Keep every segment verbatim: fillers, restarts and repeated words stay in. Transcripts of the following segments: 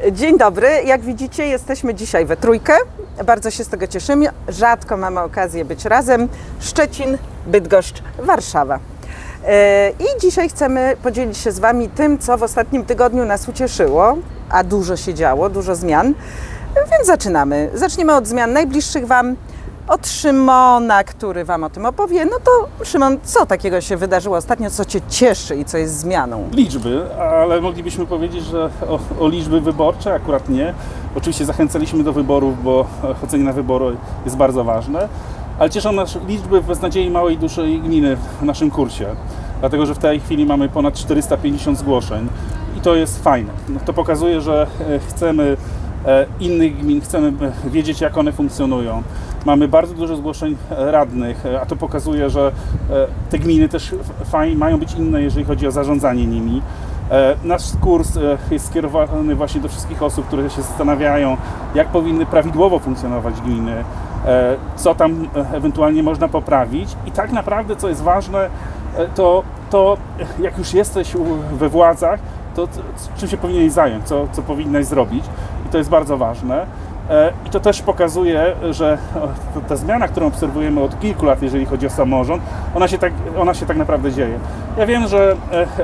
Dzień dobry, jak widzicie, jesteśmy dzisiaj we trójkę. Bardzo się z tego cieszymy. Rzadko mamy okazję być razem. Szczecin, Bydgoszcz, Warszawa. I dzisiaj chcemy podzielić się z Wami tym, co w ostatnim tygodniu nas ucieszyło, a dużo się działo, dużo zmian. Więc zaczynamy. Zaczniemy od zmian najbliższych Wam. Od Szymona, który Wam o tym opowie. No to Szymon, co takiego się wydarzyło ostatnio, co Cię cieszy i co jest zmianą? Liczby, ale moglibyśmy powiedzieć, że o, o liczby wyborcze akurat nie. Oczywiście zachęcaliśmy do wyborów, bo chodzenie na wybory jest bardzo ważne, ale cieszą nas liczby w Beznadziei Małej i Dużej Gminy w naszym kursie, dlatego że w tej chwili mamy ponad czterysta pięćdziesiąt zgłoszeń i to jest fajne. To pokazuje, że chcemy innych gmin, chcemy wiedzieć, jak one funkcjonują. Mamy bardzo dużo zgłoszeń radnych, a to pokazuje, że te gminy też fajnie mają być inne, jeżeli chodzi o zarządzanie nimi. Nasz kurs jest skierowany właśnie do wszystkich osób, które się zastanawiają, jak powinny prawidłowo funkcjonować gminy, co tam ewentualnie można poprawić. I tak naprawdę, co jest ważne, to, to jak już jesteś we władzach, to czym się powinieneś zająć, co, co powinnaś zrobić. I to jest bardzo ważne. I to też pokazuje, że ta zmiana, którą obserwujemy od kilku lat, jeżeli chodzi o samorząd, ona się tak, ona się tak naprawdę dzieje. Ja wiem, że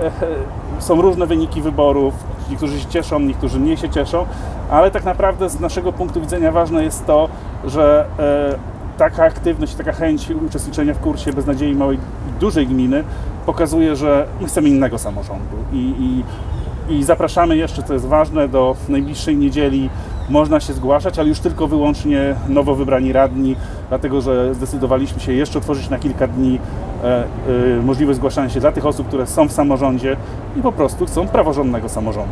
są różne wyniki wyborów, niektórzy się cieszą, niektórzy mniej się cieszą, ale tak naprawdę z naszego punktu widzenia ważne jest to, że taka aktywność, taka chęć uczestniczenia w kursie Beznadziei Małej i Dużej Gminy pokazuje, że my chcemy innego samorządu. I, i, i zapraszamy jeszcze, co jest ważne, do najbliższej niedzieli można się zgłaszać, ale już tylko wyłącznie nowo wybrani radni, dlatego że zdecydowaliśmy się jeszcze otworzyć na kilka dni e, e, możliwość zgłaszania się dla tych osób, które są w samorządzie i po prostu chcą praworządnego samorządu.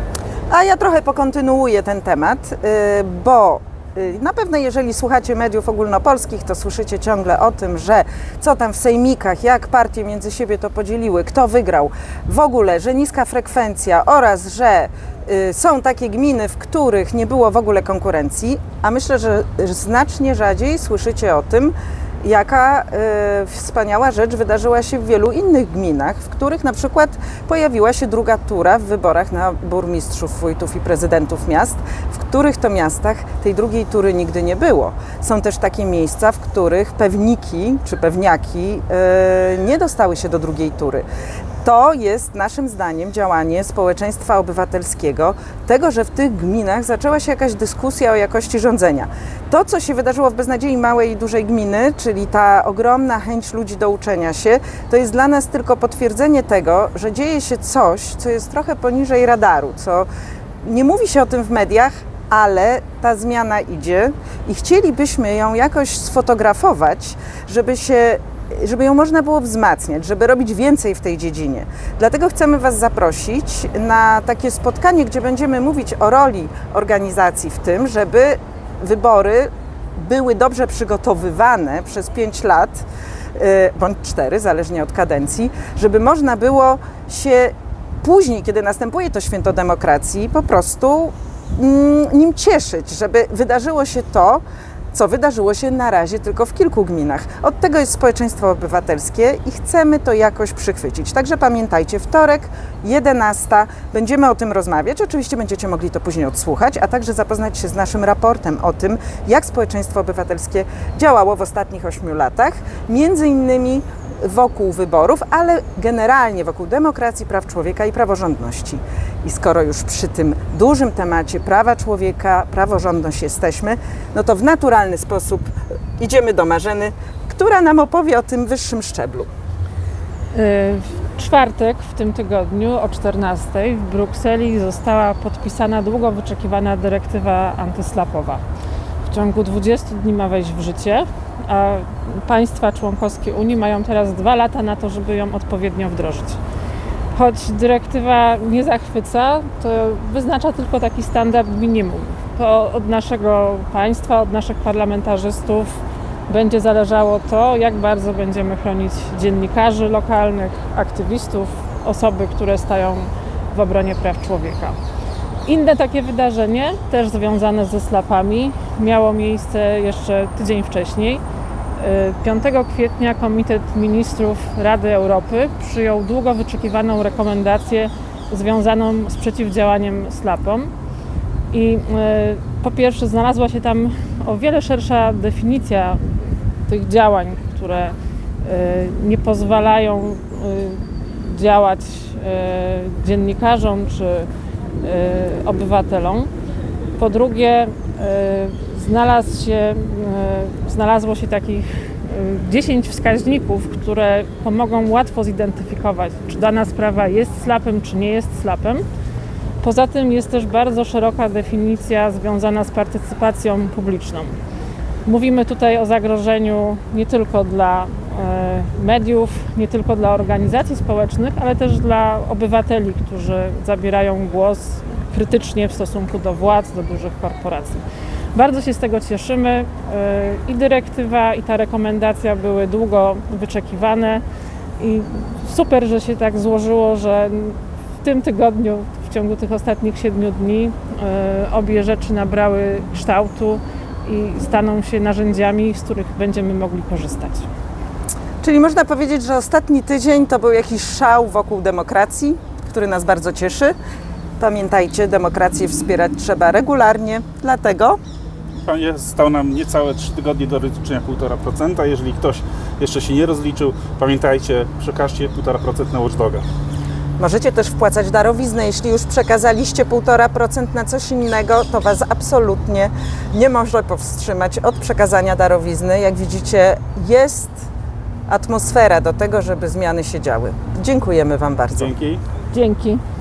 A ja trochę pokontynuuję ten temat, yy, bo na pewno jeżeli słuchacie mediów ogólnopolskich, to słyszycie ciągle o tym, że co tam w sejmikach, jak partie między siebie to podzieliły, kto wygrał, w ogóle, że niska frekwencja oraz, że y, są takie gminy, w których nie było w ogóle konkurencji, a myślę, że znacznie rzadziej słyszycie o tym, jaka y, wspaniała rzecz wydarzyła się w wielu innych gminach, w których na przykład pojawiła się druga tura w wyborach na burmistrzów, wójtów i prezydentów miast, w których to miastach tej drugiej tury nigdy nie było. Są też takie miejsca, w których pewniki czy pewniaki y, nie dostały się do drugiej tury. To jest naszym zdaniem działanie społeczeństwa obywatelskiego, tego, że w tych gminach zaczęła się jakaś dyskusja o jakości rządzenia. To, co się wydarzyło w Beznadziei Małej i Dużej Gminy, czyli ta ogromna chęć ludzi do uczenia się, to jest dla nas tylko potwierdzenie tego, że dzieje się coś, co jest trochę poniżej radaru, co nie mówi się o tym w mediach, ale ta zmiana idzie i chcielibyśmy ją jakoś sfotografować, żeby się żeby ją można było wzmacniać, żeby robić więcej w tej dziedzinie. Dlatego chcemy Was zaprosić na takie spotkanie, gdzie będziemy mówić o roli organizacji w tym, żeby wybory były dobrze przygotowywane przez pięć lat, bądź cztery, zależnie od kadencji, żeby można było się później, kiedy następuje to święto demokracji, po prostu nim cieszyć, żeby wydarzyło się to, co wydarzyło się na razie tylko w kilku gminach. Od tego jest społeczeństwo obywatelskie i chcemy to jakoś przychwycić. Także pamiętajcie, wtorek, jedenasta, będziemy o tym rozmawiać. Oczywiście będziecie mogli to później odsłuchać, a także zapoznać się z naszym raportem o tym, jak społeczeństwo obywatelskie działało w ostatnich ośmiu latach, między innymi wokół wyborów, ale generalnie wokół demokracji, praw człowieka i praworządności. I skoro już przy tym dużym temacie prawa człowieka, praworządność jesteśmy, no to w naturalny sposób idziemy do Marzeny, która nam opowie o tym wyższym szczeblu. W czwartek w tym tygodniu o czternastej w Brukseli została podpisana długo wyczekiwana dyrektywa antyslapowa. W ciągu dwudziestu dni ma wejść w życie, a państwa członkowskie Unii mają teraz dwa lata na to, żeby ją odpowiednio wdrożyć. Choć dyrektywa nie zachwyca, to wyznacza tylko taki standard minimum. To od naszego państwa, od naszych parlamentarzystów będzie zależało to, jak bardzo będziemy chronić dziennikarzy lokalnych, aktywistów, osoby, które stają w obronie praw człowieka. Inne takie wydarzenie, też związane ze slapami, miało miejsce jeszcze tydzień wcześniej. piątego kwietnia Komitet Ministrów Rady Europy przyjął długo wyczekiwaną rekomendację związaną z przeciwdziałaniem slapom. I po pierwsze znalazła się tam o wiele szersza definicja tych działań, które nie pozwalają działać dziennikarzom czy obywatelom. Po drugie, znalazł się, znalazło się takich dziesięć wskaźników, które pomogą łatwo zidentyfikować, czy dana sprawa jest slapem, czy nie jest slapem. Poza tym jest też bardzo szeroka definicja związana z partycypacją publiczną. Mówimy tutaj o zagrożeniu nie tylko dla mediów, nie tylko dla organizacji społecznych, ale też dla obywateli, którzy zabierają głos krytycznie w stosunku do władz, do dużych korporacji. Bardzo się z tego cieszymy. I dyrektywa, i ta rekomendacja były długo wyczekiwane i super, że się tak złożyło, że w tym tygodniu, w ciągu tych ostatnich siedmiu dni obie rzeczy nabrały kształtu i staną się narzędziami, z których będziemy mogli korzystać. Czyli można powiedzieć, że ostatni tydzień to był jakiś szał wokół demokracji, który nas bardzo cieszy. Pamiętajcie, demokrację wspierać trzeba regularnie, dlatego Zostało nam niecałe trzy tygodnie do rozliczenia półtora procent. Jeżeli ktoś jeszcze się nie rozliczył, pamiętajcie, przekażcie półtora procent na Watchdoga. Możecie też wpłacać darowiznę. Jeśli już przekazaliście półtora procent na coś innego, to Was absolutnie nie może powstrzymać od przekazania darowizny. Jak widzicie, jest atmosfera do tego, żeby zmiany się działy. Dziękujemy Wam bardzo. Dzięki. Dzięki.